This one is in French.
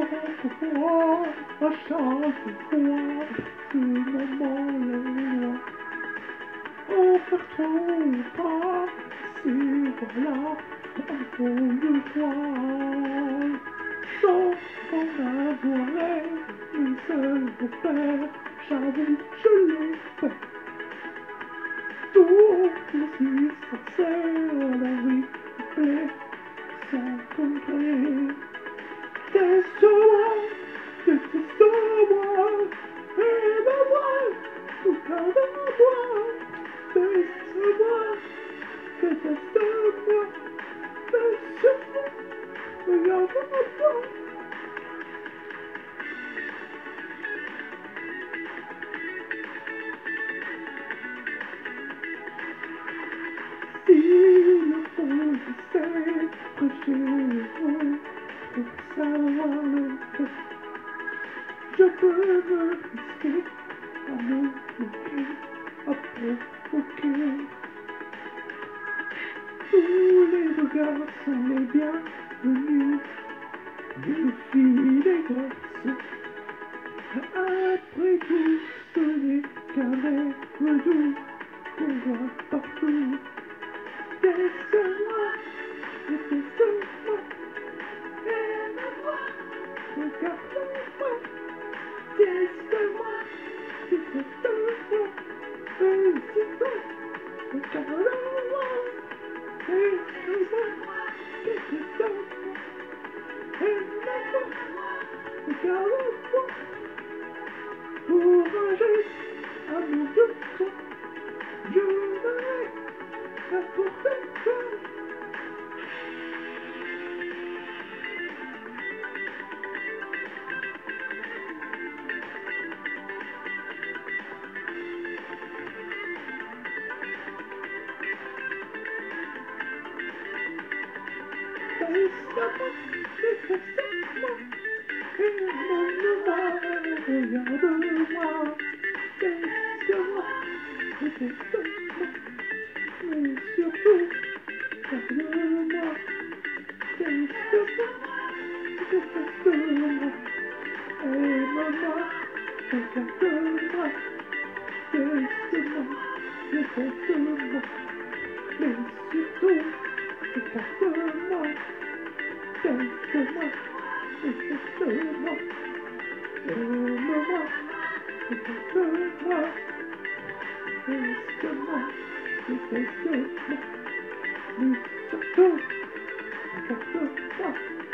fois, à chaque fois, ce moment est loin. On perd trop pas, c'est voilà, un fond de joie. Sans en avoir une seule repère, j'avoue, je l'ai fait. Tout aussi sincère, la vie me plaît, sans compter. Teste-moi, déteste-moi, et me vois, tout pardonne-moi. Teste-moi, déteste-moi, mais surtout, regarde-moi. Si le fond du sait prêcher le vent pour savoir le fait, je peux me risquer à me moquer, à provoquer. Tous les regards sont les bienvenus, des filles, des garçons. Après tout, ce n'est qu'un rêve doux qu'on voit partout. Teste-moi, déteste-moi, aime-moi, regarde-moi. Teste-moi, déteste-moi, félicite-moi, regarde-moi. Teste-moi, déteste-moi, aime-moi, regarde-moi. Pour un geste, amour de toi, je donnerai n'importe quoi. Teste-moi, déteste-moi, aime-moi, regarde-moi. Teste-moi, déteste-moi, mais surtout, garde-moi. Teste-moi, déteste-moi, aime-moi, regarde-moi. Teste-moi, déteste-moi, mais surtout, regarde-moi. Teste-moi, déteste-moi, aime-moi, regarde-moi. Teste-moi, déteste-moi, mais surtout, regarde-moi.